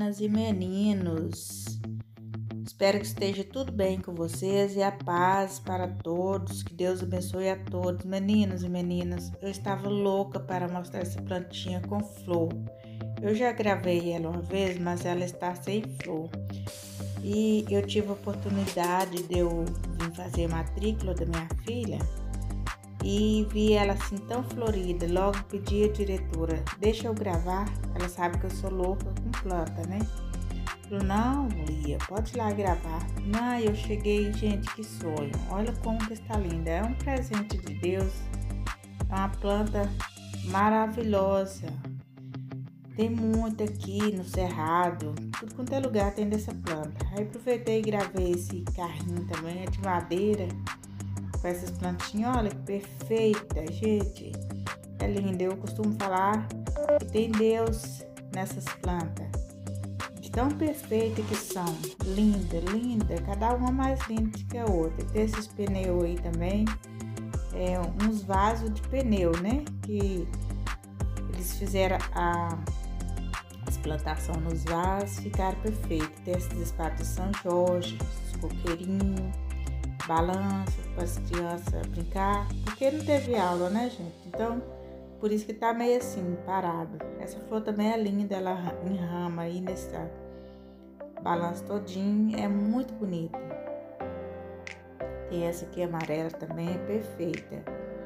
meninas e meninos. Espero que esteja tudo bem com vocês e a paz para todos. Que Deus abençoe a todos, meninos e meninas. Eu estava louca para mostrar essa plantinha com flor. Eu já gravei ela uma vez, mas ela está sem flor. E eu tive a oportunidade de eu vir fazer a matrícula da minha filha e vi ela assim tão florida. Logo pedi à diretora, deixa eu gravar. Ela sabe que eu sou louca com planta, né? Falou, não, Lia, pode ir lá gravar. Não, eu cheguei, gente, que sonho. Olha como que está linda. É um presente de Deus. É uma planta maravilhosa. Tem muito aqui no Cerrado. Tudo quanto é lugar tem dessa planta. Aí aproveitei e gravei esse carrinho também, é de madeira. Com essas plantinhas, olha que perfeita, gente. É linda. Eu costumo falar que tem Deus nessas plantas. De tão perfeitas que são. Linda, linda. Cada uma mais linda que a outra. Tem esses pneus aí também. Uns vasos de pneu, né? Que eles fizeram as plantações nos vasos, ficaram perfeitos. Tem esses espaços de São Jorge, coqueirinho, balanço para as crianças brincar, porque não teve aula, né, gente? Então, por isso que tá meio assim, parado. Essa flor também é linda, ela enrama aí nessa balanço todinho, é muito bonita. Tem essa aqui amarela também, é perfeita.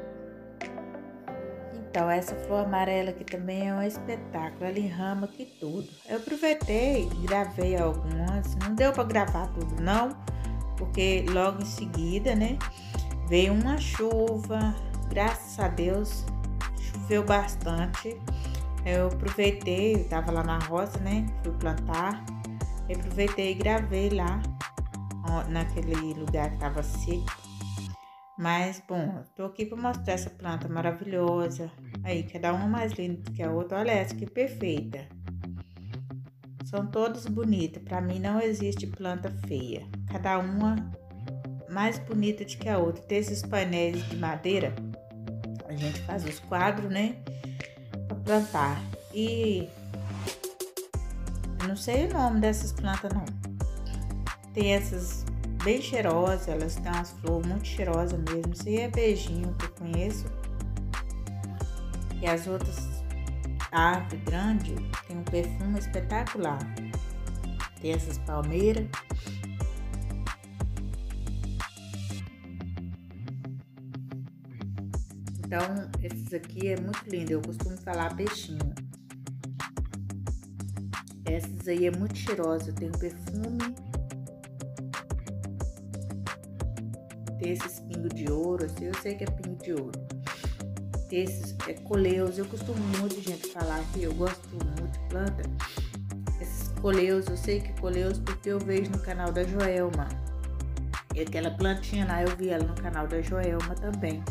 Então, essa flor amarela aqui também é um espetáculo, ela enrama aqui tudo. Eu aproveitei e gravei algumas, não deu para gravar tudo não, porque logo em seguida, né, veio uma chuva, graças a Deus, choveu bastante. Eu aproveitei, eu tava lá na roça, né, fui plantar, eu aproveitei e gravei lá, naquele lugar que tava seco. Mas, bom, tô aqui para mostrar essa planta maravilhosa. Aí, cada uma mais linda que a outra. Olha essa que perfeita. São todas bonitas. Para mim não existe planta feia. Cada uma mais bonita do que a outra. Tem esses painéis de madeira. A gente faz os quadros, né? Para plantar. E eu não sei o nome dessas plantas, não. Tem essas bem cheirosas. Elas têm umas flores muito cheirosas mesmo. Isso aí é beijinho que eu conheço. E as outras árvores grandes tem um perfume espetacular. Tem essas palmeiras. Então, esses aqui é muito lindo. Eu costumo falar peixinho. Essas aí é muito cheirosa. Tem um perfume. Tem esses pingos de ouro. Assim, eu sei que é pingo de ouro. Tem esses coleus. Eu costumo muito, gente, falar que eu gosto muito de planta. Esses coleus, eu sei que coleus porque eu vejo no canal da Joelma. E aquela plantinha lá, eu vi ela no canal da Joelma também.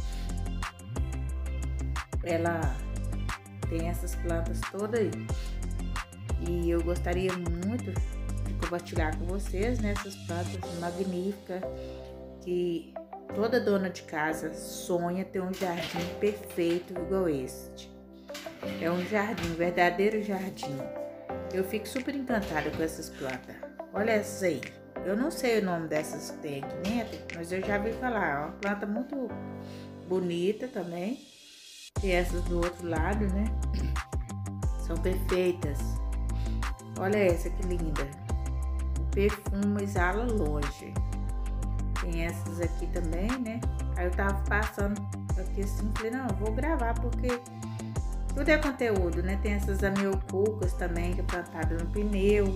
Ela tem essas plantas todas aí. E eu gostaria muito de compartilhar com vocês, né, essas plantas magníficas que toda dona de casa sonha ter um jardim perfeito igual este. É um jardim, um verdadeiro jardim. Eu fico super encantada com essas plantas. Olha essas aí. Eu não sei o nome dessas que tem aqui dentro, mas eu já vi falar. É uma planta muito bonita também. Tem essas do outro lado, né? São perfeitas. Olha essa que linda. O perfume exala longe. Tem essas aqui também, né? Aí eu tava passando aqui assim, falei, não, eu vou gravar porque tudo é conteúdo, né? Tem essas amiocucas também, que é plantada no pneu.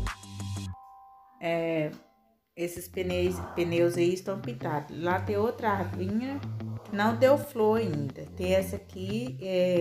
Esses pneus aí estão pintados. Lá tem outra arvinha que não deu flor ainda. Tem essa aqui,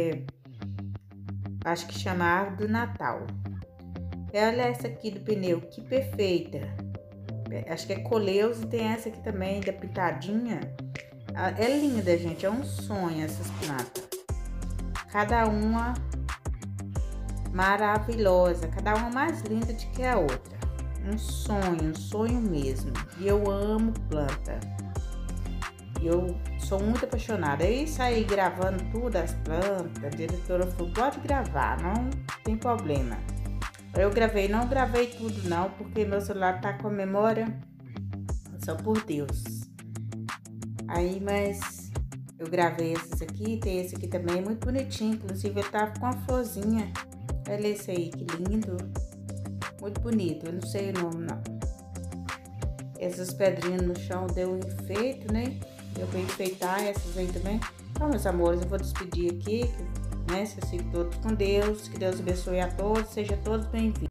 acho que chama árvore do Natal. Olha essa aqui do pneu, que perfeita. Acho que é coleus e tem essa aqui também, da pitadinha. É linda, gente. É um sonho essas plantas. Cada uma maravilhosa. Cada uma mais linda do que a outra. Um sonho mesmo. E eu amo planta. Eu sou muito apaixonada. Aí saí gravando tudo, as plantas. A diretora falou, pode gravar, não tem problema. Eu gravei, não gravei tudo não, porque meu celular tá com a memória só por Deus. Aí, mas eu gravei esses aqui, tem esse aqui também, muito bonitinho, inclusive ele tava com uma florzinha. Olha esse aí, que lindo. Muito bonito, eu não sei o nome não. Essas pedrinhas no chão deu um enfeite, né? Deu pra enfeitar essas aí também. Então, meus amores, eu vou despedir aqui, né? Vocês fiquem todos com Deus, que Deus abençoe a todos, sejam todos bem-vindos.